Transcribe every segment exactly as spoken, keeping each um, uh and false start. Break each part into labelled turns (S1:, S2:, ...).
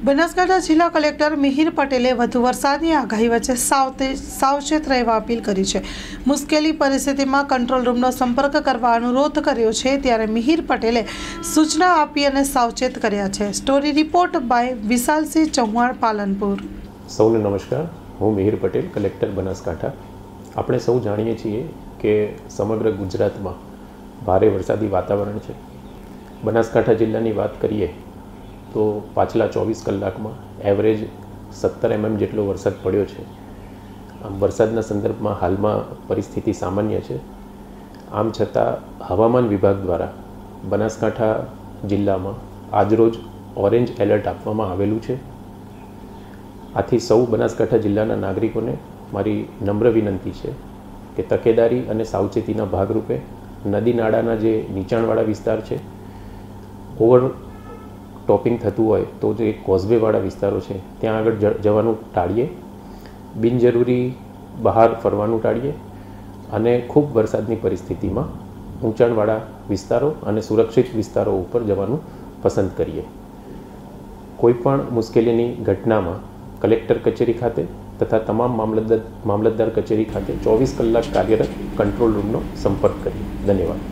S1: બનાસકાંઠા જિલ્લા કલેક્ટર મિહિર પટેલે વધુ વરસાદની આગાહી વચ્ચે સાવચેત રહેવા અપીલ કરી છે। મુશ્કેલી પરિસ્થિતિમાં કંટ્રોલ રૂમનો સંપર્ક કરવા અનુરોધ કર્યો છે। ત્યારે મિહિર પટેલે સૂચના આપી અને સાવચેત કર્યા છે। Story report by Vishalsinh Chauhan, Palanpur.
S2: સૌને નમસ્કાર, હું મિહિર પટેલ, કલેક્ટર બનાસકાંઠા। આપણે સૌ જાણીએ છીએ કે સમગ્ર ગુજરાતમાં ભારે વરસાદી વાતાવરણ છે। બનાસકાંઠા જિલ્લાની વાત કરીએ તો પાછલા ચોવીસ કલાકમાં એવરેજ સત્તર એમએમ જેટલો વરસાદ પડ્યો છે। આમ વરસાદના સંદર્ભમાં હાલમાં પરિસ્થિતિ સામાન્ય છે। આમ છતાં હવામાન વિભાગ દ્વારા બનાસકાંઠા જિલ્લામાં આજરોજ ઓરેન્જ એલર્ટ આપવામાં આવેલું છે। આથી સૌ બનાસકાંઠા જિલ્લાના નાગરિકોને મારી નમ્ર વિનંતી છે કે તકેદારી અને સાવચેતીના ભાગરૂપે નદી નાળાના જે નીચાણવાળા વિસ્તાર છે, ઓવર ટોપિંગ થતું હોય તો જે કોઝવેવાળા વિસ્તારો છે ત્યાં આગળ જવાનું ટાળીએ, બિનજરૂરી બહાર ફરવાનું ટાળીએ અને ખૂબ વરસાદની પરિસ્થિતિમાં ઊંચાણવાળા વિસ્તારો અને સુરક્ષિત વિસ્તારો ઉપર જવાનું પસંદ કરીએ। કોઈપણ મુશ્કેલીની ઘટનામાં કલેક્ટર કચેરી ખાતે તથા તમામ મામલતદાર મામલતદાર કચેરી ખાતે ચોવીસ કલાક કાર્યરત કંટ્રોલ રૂમનો સંપર્ક કરીએ। ધન્યવાદ।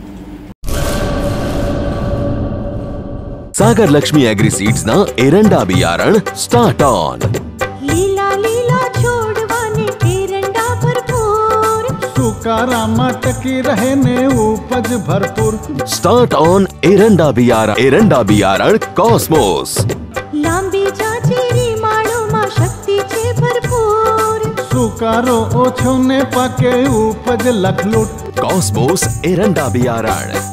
S3: सागर लक्ष्मी एग्री सीड्स ना एरंडा बियारण स्टार्ट ऑन।
S4: लीला लीला छोड़वाने एरंडा भरपूर, सुकारामा टकी रहे ने उपज भरपूर।
S3: स्टार्ट ऑन एरंडा बियारण एरंडा बियारण कॉस्मोस।
S4: लांबी जाचेरी माळो में शक्ति छे भरपूर,
S5: सुकारो ओछो ने पाके उपज लखलूट।
S3: कॉस्मोस एरंडा बियारण।